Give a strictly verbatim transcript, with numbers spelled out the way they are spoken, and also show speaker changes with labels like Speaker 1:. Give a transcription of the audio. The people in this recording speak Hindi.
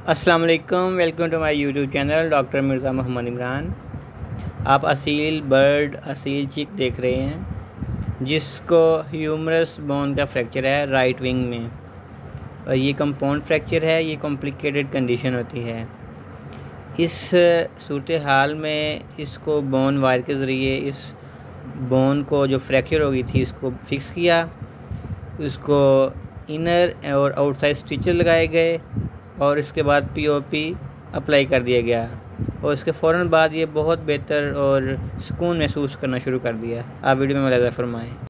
Speaker 1: अस्सलाम वालेकुम, welcome to my YouTube channel doctor Mirza Mohammad Imran. आप असील बर्ड असील चिक देख रहे हैं जिसको ह्यूमरस बोन का फ्रैक्चर है राइट विंग में, और ये कंपाउंड फ्रैक्चर है। ये कॉम्प्लिकेटेड कंडीशन होती है। इस सूरत हाल में इसको बोन वायर के ज़रिए इस बोन को जो फ्रैक्चर हो गई थी इसको फिक्स किया। उसको इनर और आउटसाइड स्टिचर लगाए गए और इसके बाद पीओपी अप्लाई कर दिया गया, और इसके फ़ौरन बाद ये बहुत बेहतर और सुकून महसूस करना शुरू कर दिया। आप वीडियो में मुलाहिज़ा फरमाएँ।